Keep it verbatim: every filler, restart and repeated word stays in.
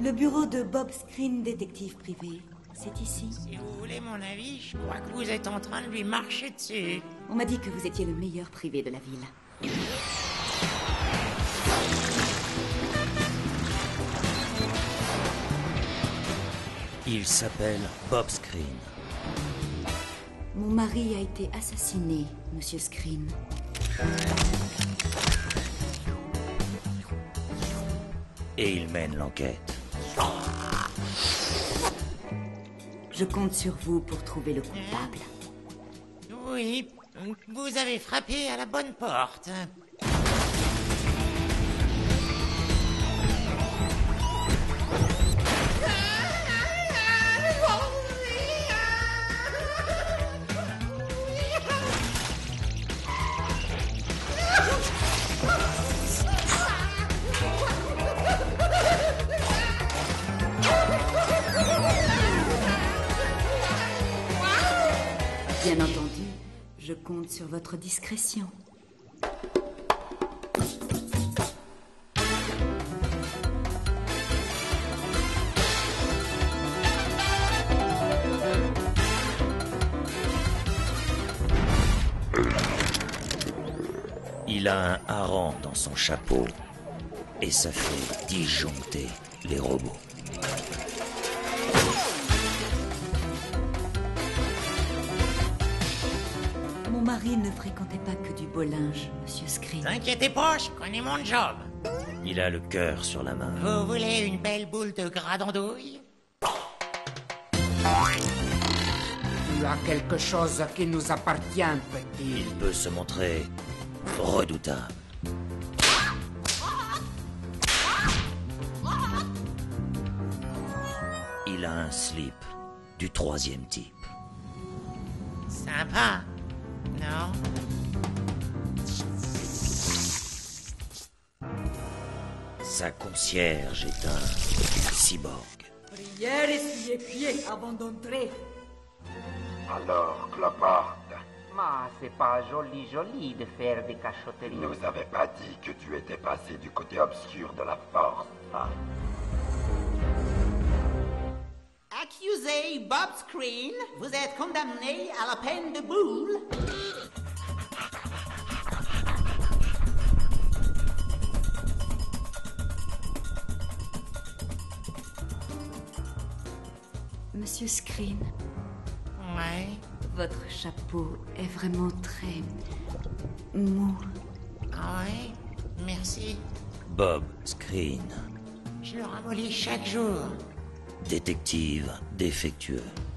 Le bureau de Bob Screen, détective privé. C'est ici. Si vous voulez mon avis, je crois que vous êtes en train de lui marcher dessus. On m'a dit que vous étiez le meilleur privé de la ville. Il s'appelle Bob Screen. Mon mari a été assassiné, Monsieur Screen. Et il mène l'enquête. Je compte sur vous pour trouver le coupable. Oui, vous avez frappé à la bonne porte. Bien entendu, je compte sur votre discrétion. Il a un hareng dans son chapeau et ça fait disjoncter les robots. Mon mari ne fréquentait pas que du beau linge, Monsieur Screen. T'inquiétez pas, je connais mon job. Il a le cœur sur la main. Vous voulez une belle boule de gras d'andouille? Tu as quelque chose qui nous appartient, petit. Il peut se montrer redoutable. Il a un slip du troisième type. Sympa, non? Sa concierge est un cyborg. Prière et pieds avant d'entrer. Alors, cloporte, Ma, c'est pas joli joli de faire des cachotteries. nous avais pas dit que tu étais passé du côté obscur de la force, hein? Accusé Bob Screen, vous êtes condamné à la peine de boule. Monsieur Screen, Ouais. votre chapeau est vraiment très mou. Ouais, merci. Bob Screen, Je le ramollis chaque jour. détective défectueux.